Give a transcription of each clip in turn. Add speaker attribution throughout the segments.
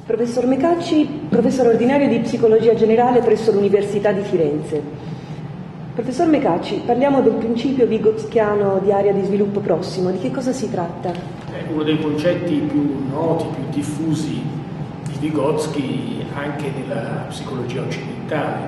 Speaker 1: Professor Mecacci, professore ordinario di psicologia generale presso l'Università di Firenze. Professor Mecacci, parliamo del principio vygotskiano di area di sviluppo prossimo. Di che cosa si tratta?
Speaker 2: È uno dei concetti più noti, più diffusi di Vygotsky anche nella psicologia occidentale.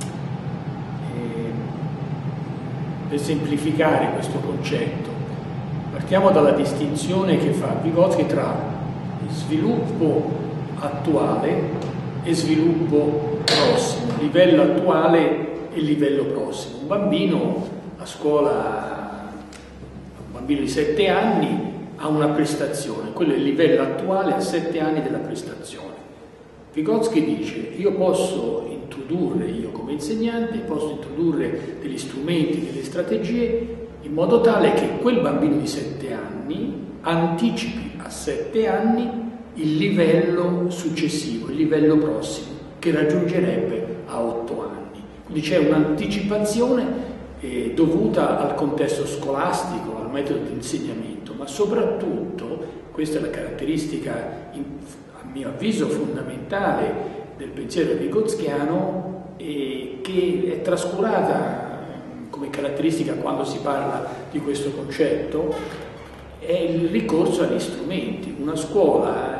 Speaker 2: Per semplificare questo concetto, partiamo dalla distinzione che fa Vygotsky tra sviluppo attuale e sviluppo prossimo, livello attuale e livello prossimo. Un bambino a scuola, un bambino di 7 anni ha una prestazione, quello è il livello attuale a 7 anni della prestazione. Vygotsky dice: io posso introdurre, io come insegnante, posso introdurre degli strumenti, delle strategie in modo tale che quel bambino di 7 anni anticipi a 7 anni il livello successivo, il livello prossimo, che raggiungerebbe a 8 anni. Quindi c'è un'anticipazione dovuta al contesto scolastico, al metodo di insegnamento, ma soprattutto, questa è la caratteristica, a mio avviso, fondamentale del pensiero vygotskiano, che è trascurata come caratteristica quando si parla di questo concetto, è il ricorso agli strumenti. Una scuola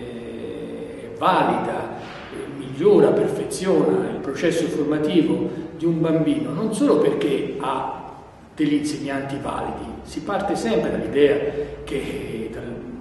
Speaker 2: valida, migliora, perfeziona il processo formativo di un bambino non solo perché ha degli insegnanti validi, si parte sempre dall'idea che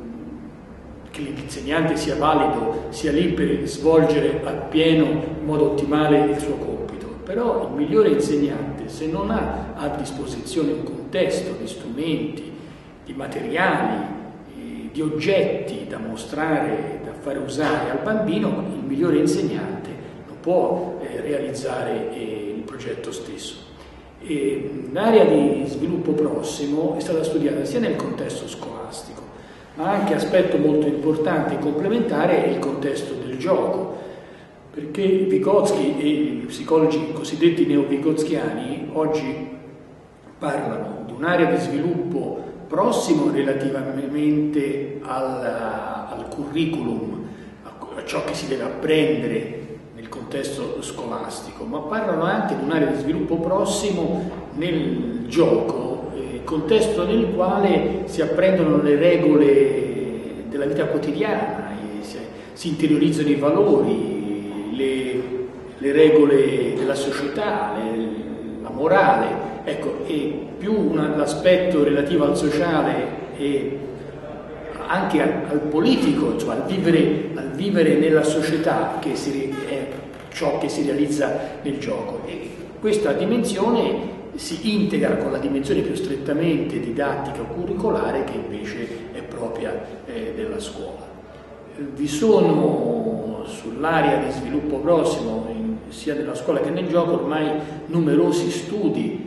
Speaker 2: l'insegnante sia valido, sia lì per svolgere appieno, in modo ottimale, il suo compito. Però il migliore insegnante, se non ha a disposizione un contesto di strumenti, di materiali, di oggetti da mostrare, da fare usare al bambino, il migliore insegnante non può realizzare il progetto stesso. L'area di sviluppo prossimo è stata studiata sia nel contesto scolastico, ma anche, aspetto molto importante e complementare, è il contesto del gioco, perché Vygotsky e i psicologi cosiddetti neo-vygotskiani oggi parlano di un'area di sviluppo prossimo relativamente al curriculum, a ciò che si deve apprendere nel contesto scolastico, ma parlano anche di un'area di sviluppo prossimo nel gioco, contesto nel quale si apprendono le regole della vita quotidiana, si interiorizzano i valori, le regole della società, la morale. Ecco, e più l'aspetto relativo al sociale e anche al politico, cioè al vivere nella società, che è ciò che si realizza nel gioco. E questa dimensione si integra con la dimensione più strettamente didattica o curricolare, che invece è propria della scuola. Vi sono sull'area di sviluppo prossimo, sia nella scuola che nel gioco, ormai numerosi studi,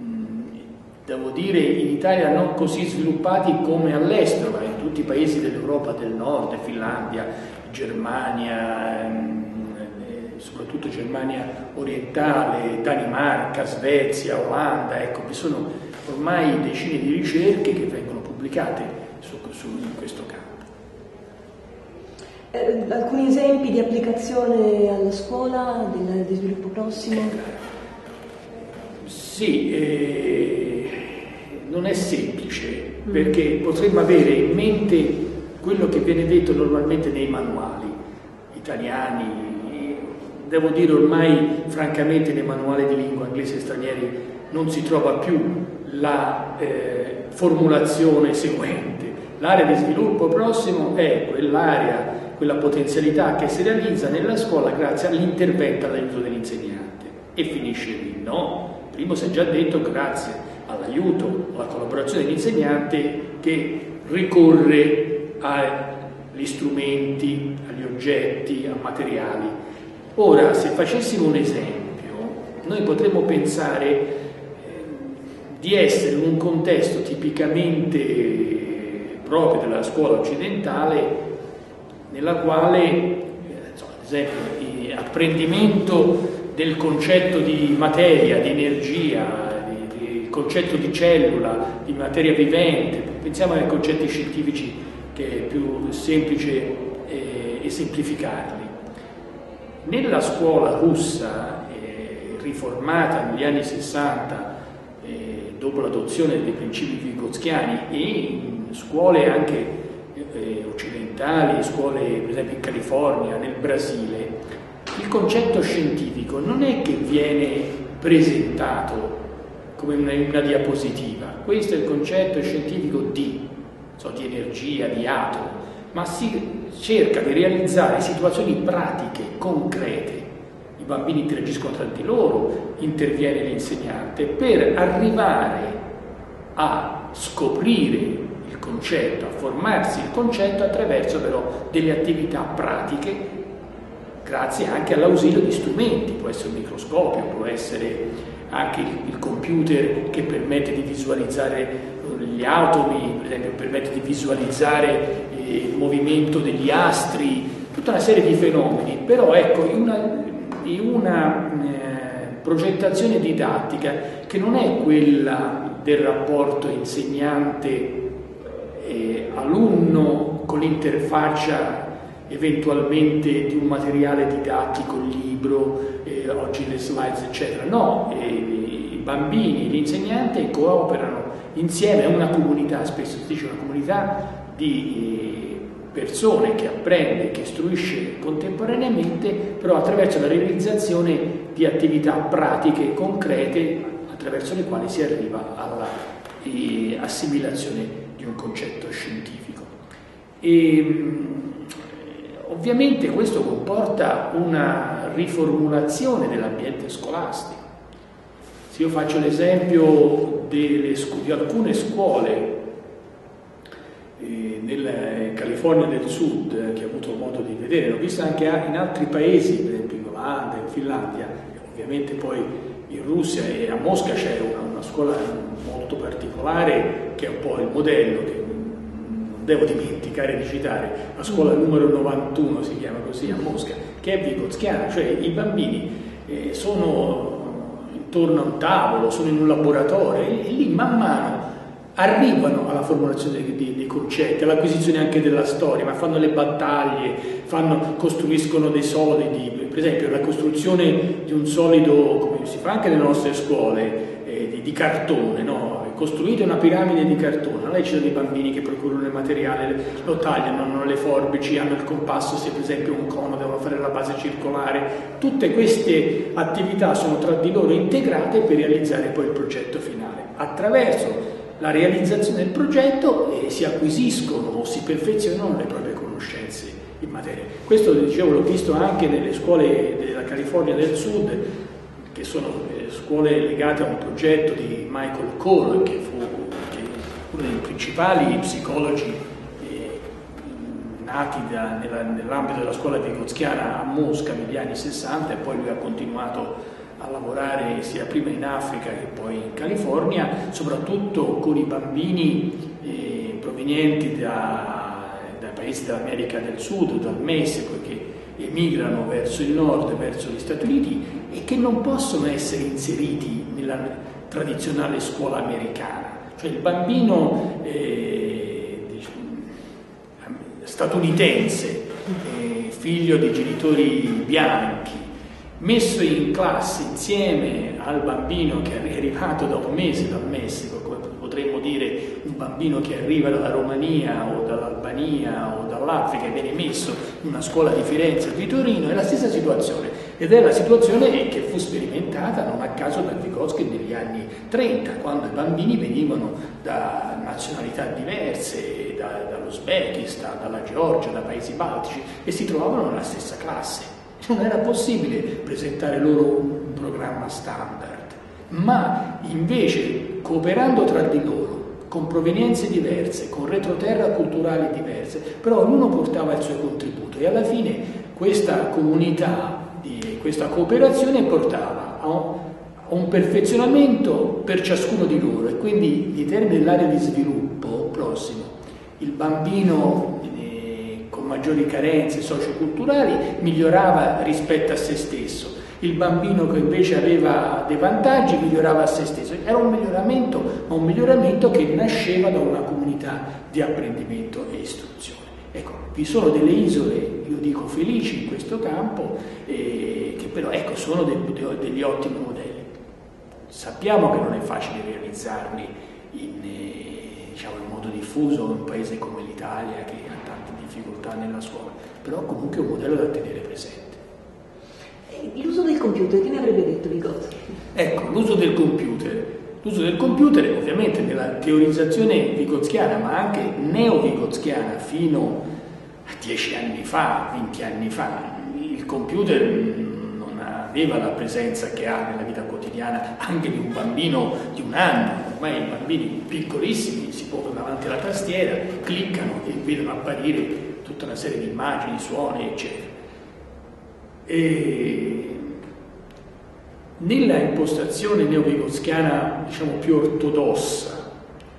Speaker 2: devo dire in Italia non così sviluppati come all'estero, ma in tutti i paesi dell'Europa del Nord, Finlandia, Germania, soprattutto Germania orientale, Danimarca, Svezia, Olanda. Ecco, vi sono ormai decine di ricerche che vengono pubblicate in questo campo.
Speaker 1: Alcuni esempi di applicazione alla scuola di sviluppo prossimo?
Speaker 2: Sì, non è semplice, perché potremmo avere in mente quello che viene detto normalmente nei manuali italiani. Devo dire, ormai francamente nei manuali di lingua inglese e stranieri non si trova più la formulazione seguente: l'area di sviluppo prossimo è quell'area, quella potenzialità che si realizza nella scuola grazie all'intervento, all'aiuto dell'insegnante, e finisce lì. No, prima si è già detto, grazie all'aiuto, alla collaborazione dell'insegnante, che ricorre agli strumenti, agli oggetti, a materiali. Ora, se facessimo un esempio, noi potremmo pensare di essere in un contesto tipicamente proprio della scuola occidentale, nella quale, ad esempio, apprendimento del concetto di materia, di energia, il concetto di cellula, di materia vivente. Pensiamo ai concetti scientifici, che è più semplice e semplificarli. Nella scuola russa, riformata negli anni 60, dopo l'adozione dei principi vygotskiani, e in scuole anche occidentali, scuole per esempio in California, nel Brasile, il concetto scientifico non è che viene presentato come una diapositiva. Questo è il concetto scientifico di energia, di atomo, ma si cerca di realizzare situazioni pratiche, concrete. I bambini interagiscono tra di loro, interviene l'insegnante per arrivare a scoprire il concetto, a formarsi il concetto attraverso però delle attività pratiche, grazie anche all'ausilio di strumenti. Può essere un microscopio, può essere anche il computer che permette di visualizzare gli atomi, per esempio permette di visualizzare il movimento degli astri, tutta una serie di fenomeni. Però ecco, in una progettazione didattica che non è quella del rapporto insegnante-alunno con l'interfaccia eventualmente di un materiale didattico, un libro, oggi le slides eccetera. No, i bambini e l'insegnante cooperano insieme, è una comunità, spesso si dice una comunità di persone che apprende, che istruisce contemporaneamente, però attraverso la realizzazione di attività pratiche concrete attraverso le quali si arriva alla assimilazione di un concetto scientifico. Ovviamente questo comporta una riformulazione dell'ambiente scolastico. Se io faccio l'esempio di alcune scuole nella California del Sud, che ho avuto modo di vedere, l'ho vista anche in altri paesi, per esempio in Olanda, in Finlandia, ovviamente poi in Russia, e a Mosca c'è una scuola molto particolare che è un po' il modello, che non devo dimenticare di citare, la scuola numero 91 si chiama così a Mosca, che è vygotskiana, cioè i bambini sono intorno a un tavolo, sono in un laboratorio e lì man mano arrivano alla formulazione dei concetti, all'acquisizione anche della storia, ma fanno le battaglie, costruiscono dei solidi, per esempio la costruzione di un solido, come si fa anche nelle nostre scuole, di cartone, no? Costruite una piramide di cartone, allora ci sono dei bambini che procurano il materiale, lo tagliano, hanno le forbici, hanno il compasso, se per esempio un cono devono fare la base circolare. Tutte queste attività sono tra di loro integrate per realizzare poi il progetto finale. Attraverso la realizzazione del progetto si acquisiscono o si perfezionano le proprie conoscenze in materia. Questo, dicevo, l'ho visto anche nelle scuole della California del Sud, che sono scuole legate a un progetto di Michael Cole, che fu uno dei principali psicologi nati nell'ambito della scuola vygotskiana a Mosca negli anni 60, e poi lui ha continuato a lavorare sia prima in Africa che poi in California, soprattutto con i bambini provenienti dai paesi dell'America del Sud, dal Messico, che emigrano verso il nord, verso gli Stati Uniti, e che non possono essere inseriti nella tradizionale scuola americana. Cioè il bambino statunitense, figlio di genitori bianchi, messo in classe insieme al bambino che è arrivato da un mese dal Messico, come potremmo dire un bambino che arriva dalla Romania o dall'Albania o dall'Africa e viene messo in una scuola di Firenze o di Torino, è la stessa situazione, ed è la situazione che fu sperimentata non a caso da Vygotsky negli anni 30, quando i bambini venivano da nazionalità diverse, dall'Uzbekistan, dalla Georgia, da paesi baltici, e si trovavano nella stessa classe. Non era possibile presentare loro un programma standard, ma invece cooperando tra di loro, con provenienze diverse, con retroterra culturali diverse, però ognuno portava il suo contributo, e alla fine questa comunità, questa cooperazione portava a un perfezionamento per ciascuno di loro, e quindi in termini dell'area di sviluppo prossimo, il bambino con maggiori carenze socioculturali migliorava rispetto a se stesso, il bambino che invece aveva dei vantaggi migliorava a se stesso. Era un miglioramento, ma un miglioramento che nasceva da una comunità di apprendimento e istruzione. Ecco, vi sono delle isole, io dico felici in questo campo, che però ecco, sono degli ottimi modelli. Sappiamo che non è facile realizzarli in modo diffuso in un paese come l'Italia, che ha tante difficoltà nella scuola, però comunque è un modello da tenere presente.
Speaker 1: L'uso del computer, che ne avrebbe detto Vygotsky?
Speaker 2: Ecco, l'uso del computer. L'uso del computer ovviamente nella teorizzazione vygotskiana, ma anche neo-vygotskiana fino a 10 anni fa, 20 anni fa, il computer non aveva la presenza che ha nella vita quotidiana anche di un bambino di 1 anno. Ormai i bambini piccolissimi si pongono davanti alla tastiera, cliccano e vedono apparire tutta una serie di immagini, suoni, eccetera. E nella impostazione neo-vygotskiana, diciamo, più ortodossa,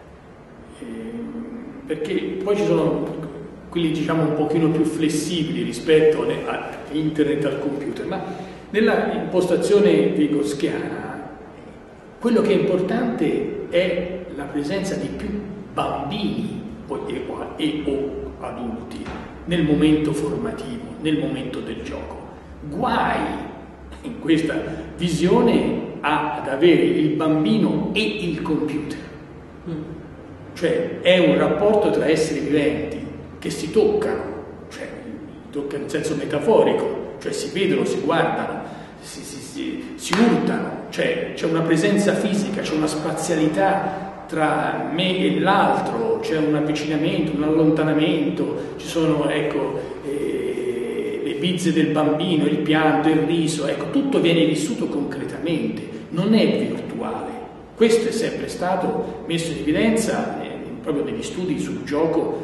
Speaker 2: perché poi ci sono quelli, diciamo, un pochino più flessibili rispetto a internet, al computer, ma nella impostazione vygotskiana quello che è importante è la presenza di più bambini e o adulti nel momento formativo, nel momento del gioco. Guai in questa visione ad avere il bambino e il computer, cioè è un rapporto tra esseri viventi che si toccano, cioè toccano in senso metaforico, cioè si vedono, si guardano, si urtano, cioè c'è una presenza fisica, c'è una spazialità tra me e l'altro, c'è un avvicinamento, un allontanamento, ci sono, ecco, le bizze del bambino, il pianto, il riso, ecco, tutto viene vissuto concretamente, non è virtuale. Questo è sempre stato messo in evidenza proprio negli studi sul gioco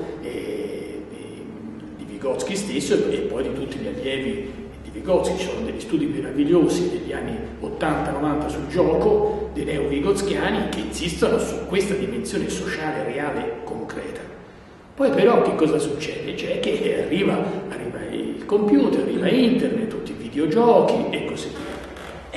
Speaker 2: di Vygotsky stesso e poi di tutti gli allievi di Vygotsky. Ci sono degli studi meravigliosi negli anni 80-90 sul gioco dei neo-vygotskiani che insistono su questa dimensione sociale, reale, concreta. Poi però che cosa succede? Cioè che arriva il computer, arriva internet, tutti i videogiochi e così via.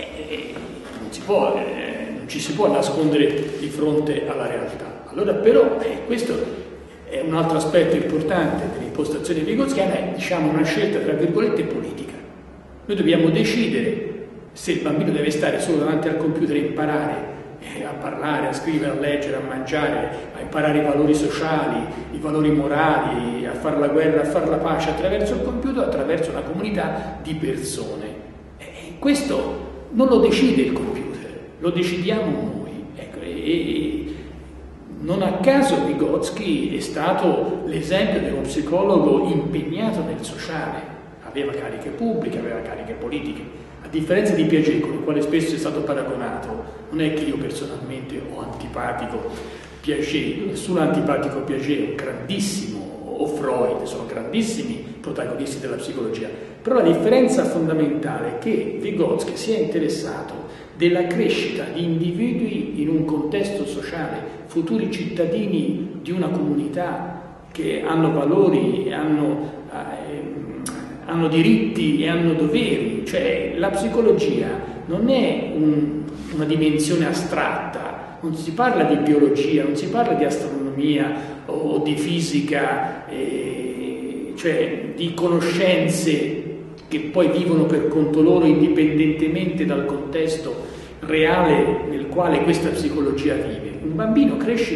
Speaker 2: Non ci si può nascondere di fronte alla realtà. Allora però, questo è un altro aspetto importante dell'impostazione vygotskiana, è, diciamo, una scelta tra virgolette politica. Noi dobbiamo decidere se il bambino deve stare solo davanti al computer e imparare a parlare, a scrivere, a leggere, a mangiare, a imparare i valori sociali, i valori morali, a fare la guerra, a fare la pace attraverso il computer, attraverso una comunità di persone. Questo non lo decide il computer, lo decidiamo noi. Ecco, e non a caso Vygotsky è stato l'esempio dello psicologo impegnato nel sociale, aveva cariche pubbliche, aveva cariche politiche. A differenza di Piaget, con il quale spesso è stato paragonato, non è che io personalmente ho antipatico Piaget, nessuno ha antipatico Piaget, è un grandissimo, o Freud, sono grandissimi protagonisti della psicologia, però la differenza fondamentale è che Vygotsky si è interessato della crescita di individui in un contesto sociale, futuri cittadini di una comunità che hanno valori, hanno diritti e hanno doveri. Cioè la psicologia non è una dimensione astratta, non si parla di biologia, non si parla di astronomia o di fisica, cioè di conoscenze che poi vivono per conto loro indipendentemente dal contesto reale nel quale questa psicologia vive. Un bambino cresce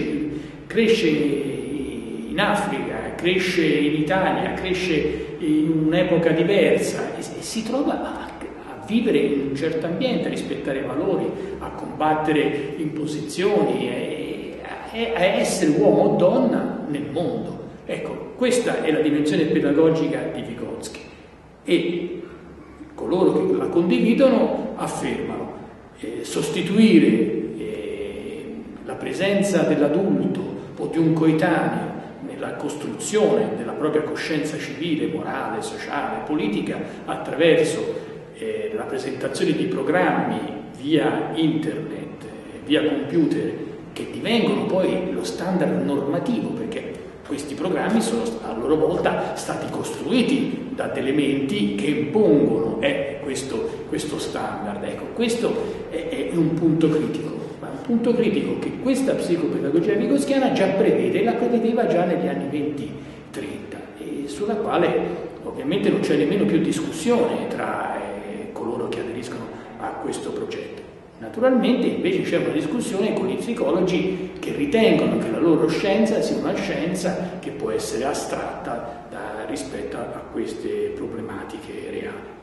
Speaker 2: in Africa, cresce in Italia, cresce in un'epoca diversa e si trova a vivere in un certo ambiente, a rispettare valori, a combattere imposizioni, a essere uomo o donna nel mondo. Ecco, questa è la dimensione pedagogica di Vygotsky e coloro che la condividono affermano sostituire la presenza dell'adulto o di un coetaneo nella costruzione della propria coscienza civile, morale, sociale, politica attraverso la presentazione di programmi via internet, via computer, che divengono poi lo standard normativo, perché questi programmi sono a loro volta stati costruiti da delle menti che impongono questo standard. Ecco, questo è un punto critico, ma un punto critico che questa psicopedagogia vygotskiana già prevede, e la prevedeva già negli anni 20 30 e sulla quale ovviamente non c'è nemmeno più discussione tra coloro che aderiscono a questo progetto. Naturalmente invece c'è una discussione con i psicologi che ritengono che la loro scienza sia una scienza che può essere astratta rispetto a queste problematiche reali.